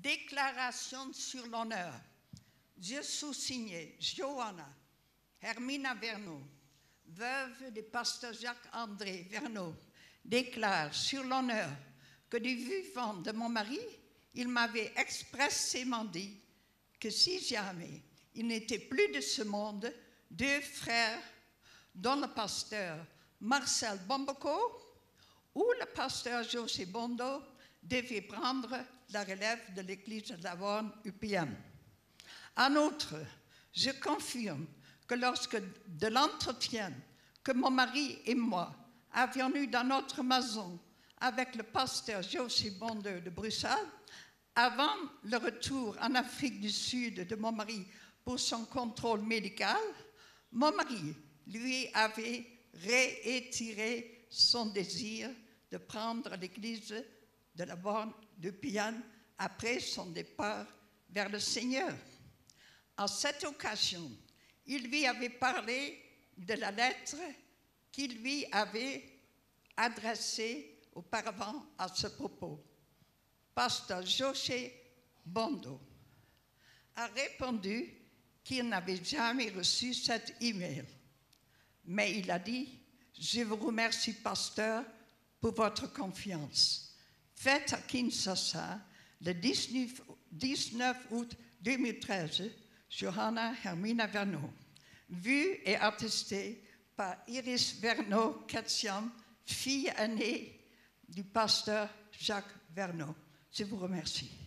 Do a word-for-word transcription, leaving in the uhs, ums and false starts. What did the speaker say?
Déclaration sur l'honneur. Je sous-signé Johanna Hermina Verneau, veuve du pasteur Jacques-André Verneau, déclare sur l'honneur que du vivant de mon mari, il m'avait expressément dit que si jamais il n'était plus de ce monde, deux frères, dont le pasteur Marcel Bomboco ou le pasteur José Bondo, devaient prendre la relève de l'église de la Borne U P M. En outre, je confirme que lorsque de l'entretien que mon mari et moi avions eu dans notre maison avec le pasteur José Bondo de Bruxelles, avant le retour en Afrique du Sud de mon mari pour son contrôle médical, mon mari lui avait réitéré son désir de prendre l'église de la Borne de Piane après son départ vers le Seigneur. En cette occasion, il lui avait parlé de la lettre qu'il lui avait adressée auparavant à ce propos. Pasteur José Bondo a répondu qu'il n'avait jamais reçu cet email. Mais il a dit « Je vous remercie, pasteur, pour votre confiance. » Faite à Kinshasa le dix-neuf août deux mille treize, Johanna Hermina Verneau, vue et attestée par Iris Verneau Ketziam, fille aînée du pasteur Jacques Verneau. Je vous remercie.